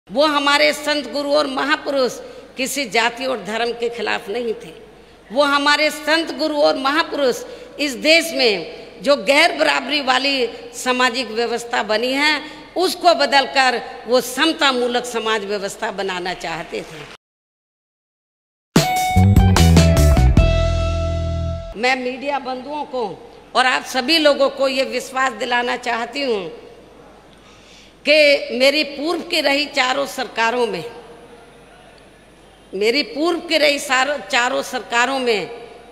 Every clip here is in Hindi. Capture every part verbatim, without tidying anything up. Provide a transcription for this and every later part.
वो हमारे संत गुरु और महापुरुष किसी जाति और धर्म के खिलाफ नहीं थे। वो हमारे संत गुरु और महापुरुष इस देश में जो गैर बराबरी वाली सामाजिक व्यवस्था बनी है उसको बदलकर वो समता मूलक समाज व्यवस्था बनाना चाहते थे। मैं मीडिया बंधुओं को और आप सभी लोगों को ये विश्वास दिलाना चाहती हूँ कि मेरी पूर्व की रही चारों सरकारों में मेरी पूर्व की रही चारों सरकारों में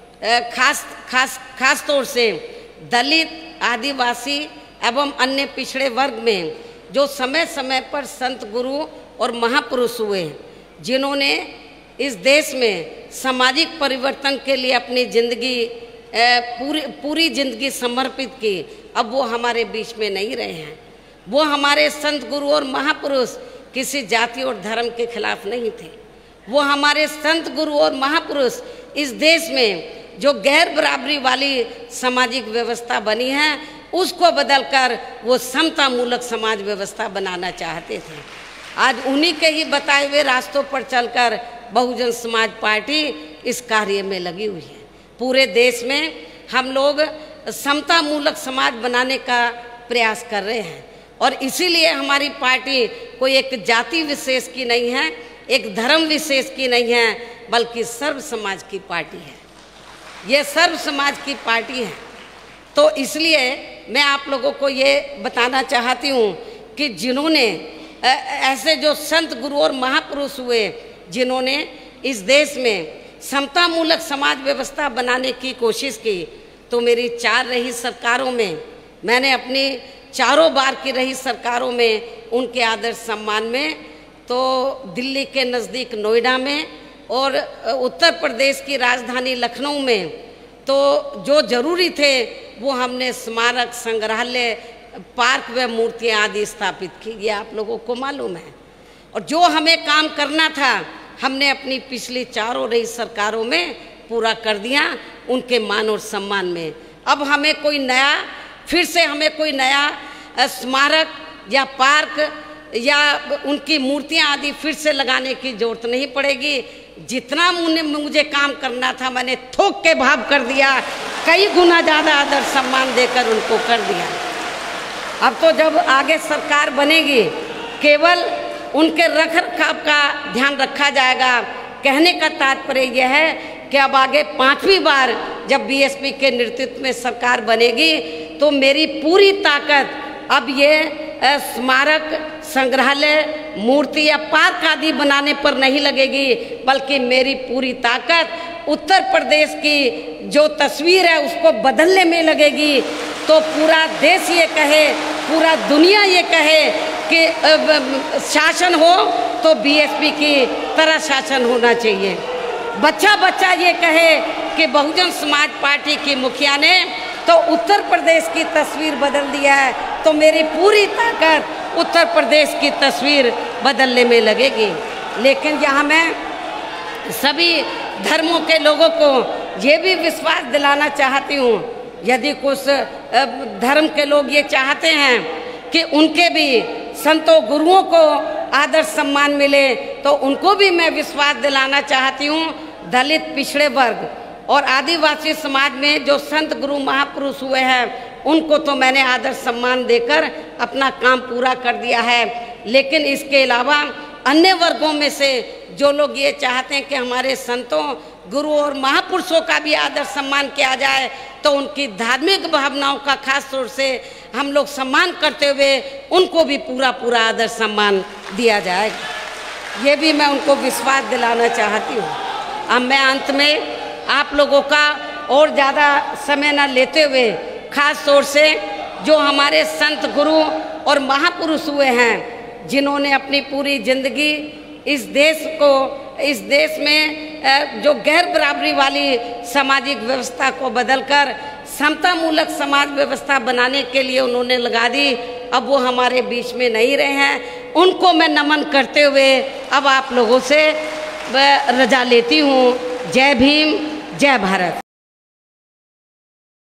खास खास खास तौर से दलित, आदिवासी एवं अन्य पिछड़े वर्ग में जो समय समय पर संत गुरु और महापुरुष हुए, जिन्होंने इस देश में सामाजिक परिवर्तन के लिए अपनी जिंदगी पूरी पूरी जिंदगी समर्पित की, अब वो हमारे बीच में नहीं रहे हैं। वो हमारे संत गुरु और महापुरुष किसी जाति और धर्म के खिलाफ नहीं थे। वो हमारे संत गुरु और महापुरुष इस देश में जो गैर बराबरी वाली सामाजिक व्यवस्था बनी है उसको बदलकर वो समता मूलक समाज व्यवस्था बनाना चाहते थे। आज उन्हीं के ही बताए हुए रास्तों पर चलकर बहुजन समाज पार्टी इस कार्य में लगी हुई है। पूरे देश में हम लोग समता मूलक समाज बनाने का प्रयास कर रहे हैं और इसीलिए हमारी पार्टी कोई एक जाति विशेष की नहीं है, एक धर्म विशेष की नहीं है, बल्कि सर्व समाज की पार्टी है। ये सर्व समाज की पार्टी है। तो इसलिए मैं आप लोगों को ये बताना चाहती हूँ कि जिन्होंने ऐसे जो संत गुरु और महापुरुष हुए, जिन्होंने इस देश में समता मूलक समाज व्यवस्था बनाने की कोशिश की, तो मेरी चार रही सरकारों में मैंने अपनी चारों बार की रही सरकारों में उनके आदर सम्मान में तो दिल्ली के नज़दीक नोएडा में और उत्तर प्रदेश की राजधानी लखनऊ में तो जो जरूरी थे वो हमने स्मारक, संग्रहालय, पार्क व मूर्तियाँ आदि स्थापित की। ये आप लोगों को मालूम है। और जो हमें काम करना था हमने अपनी पिछली चारों रही सरकारों में पूरा कर दिया उनके मान और सम्मान में। अब हमें कोई नया फिर से हमें कोई नया स्मारक या पार्क या उनकी मूर्तियां आदि फिर से लगाने की जरूरत नहीं पड़ेगी। जितना मुझे काम करना था मैंने थोक के भाव कर दिया, कई गुना ज़्यादा आदर सम्मान देकर उनको कर दिया। अब तो जब आगे सरकार बनेगी केवल उनके रख रखाव का ध्यान रखा जाएगा। कहने का तात्पर्य यह है कि अब आगे पांचवी बार जब बीएसपी के नेतृत्व में सरकार बनेगी तो मेरी पूरी ताकत अब ये स्मारक, संग्रहालय, मूर्ति या पार्क आदि बनाने पर नहीं लगेगी, बल्कि मेरी पूरी ताकत उत्तर प्रदेश की जो तस्वीर है उसको बदलने में लगेगी। तो पूरा देश ये कहे, पूरा दुनिया ये कहे कि शासन हो तो बीएसपी की तरह शासन होना चाहिए। बच्चा बच्चा ये कहे कि बहुजन समाज पार्टी की मुखिया ने तो उत्तर प्रदेश की तस्वीर बदल दिया है, तो मेरी पूरी ताकत उत्तर प्रदेश की तस्वीर बदलने में लगेगी। लेकिन यहाँ मैं सभी धर्मों के लोगों को ये भी विश्वास दिलाना चाहती हूँ, यदि कुछ धर्म के लोग ये चाहते हैं कि उनके भी संतों गुरुओं को आदर सम्मान मिले, तो उनको भी मैं विश्वास दिलाना चाहती हूँ। दलित, पिछड़े वर्ग और आदिवासी समाज में जो संत गुरु महापुरुष हुए हैं उनको तो मैंने आदर सम्मान देकर अपना काम पूरा कर दिया है। लेकिन इसके अलावा अन्य वर्गों में से जो लोग ये चाहते हैं कि हमारे संतों, गुरु और महापुरुषों का भी आदर सम्मान किया जाए, तो उनकी धार्मिक भावनाओं का खास तौर से हम लोग सम्मान करते हुए उनको भी पूरा पूरा आदर सम्मान दिया जाएगा। ये भी मैं उनको विश्वास दिलाना चाहती हूँ। अब मैं अंत में आप लोगों का और ज़्यादा समय न लेते हुए खास तौर से जो हमारे संत गुरु और महापुरुष हुए हैं, जिन्होंने अपनी पूरी जिंदगी इस देश को इस देश में जो गैर बराबरी वाली सामाजिक व्यवस्था को बदलकर समता मूलक समाज व्यवस्था बनाने के लिए उन्होंने लगा दी, अब वो हमारे बीच में नहीं रहे हैं। उनको मैं नमन करते हुए अब आप लोगों से रजा लेती हूँ। जय भीम, जय भारत।